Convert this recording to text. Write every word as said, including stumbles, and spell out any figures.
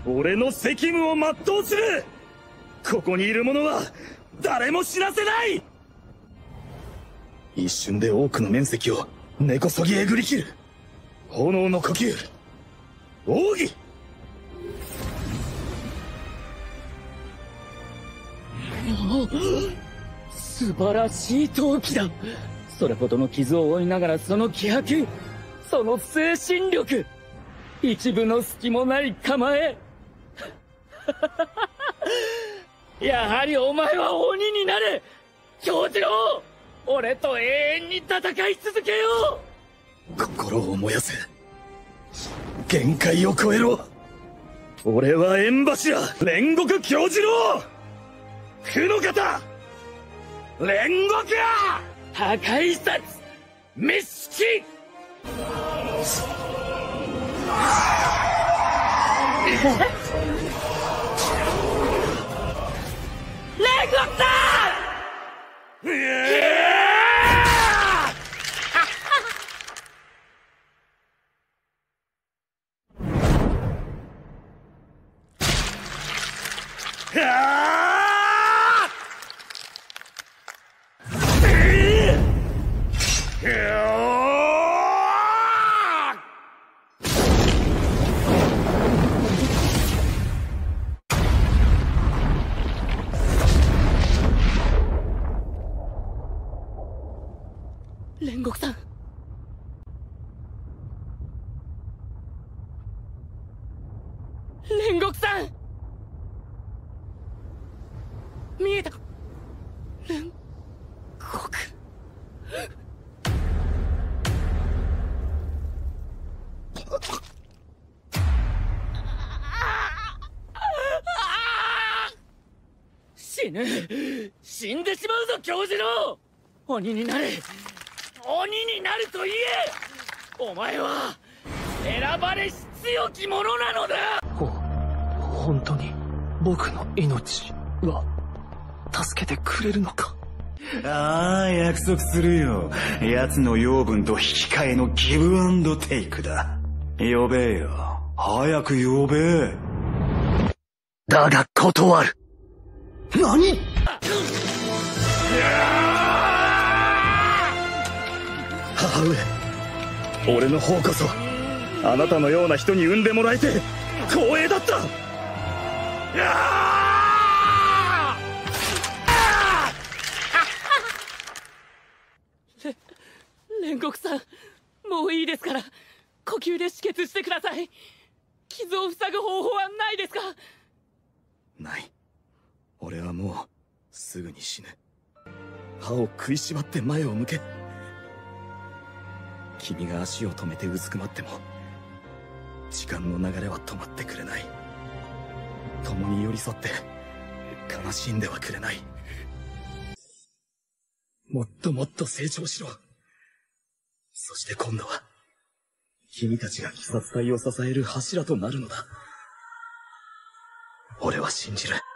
俺の責務を全うする。ここにいる者は誰も死なせない。一瞬で多くの面積を根こそぎえぐり切る炎の呼吸、奥義。 素晴らしい闘気だ。それほどの傷を負いながらその気迫、その精神力、一分の隙もない構え。やはりお前は鬼になれ京次郎。俺と永遠に戦い続けよう。心を燃やせ。限界を超えろ。俺は縁柱煉獄京次郎。負の型煉獄破壊殺滅式。煉獄だ。煉獄さん、煉獄さん、見えた。煉獄。死ぬ。死んでしまうぞ京次郎。鬼になれ。鬼になると言え。お前は選ばれし強き者なのだ。 ほ本当に僕の命は助けてくれるのか。 ああ、約束するよ。奴の養分と引き換えのギブアンドテイクだ。呼べよ、早く呼べ。 だが断る。何？ 母上、俺の方こそあなたのような人に産んでもらえて光栄だった。 煉獄さん、もういいですから呼吸で止血してください。傷を塞ぐ方法はないですか？ ない。俺はもうすぐに死ぬ。歯を食いしばって前を向け。君が足を止めてうずくまっても時間の流れは止まってくれない。共に寄り添って悲しんではくれない。もっともっと成長しろ。そして今度は君たちが鬼殺隊を支える柱となるのだ。俺は信じる。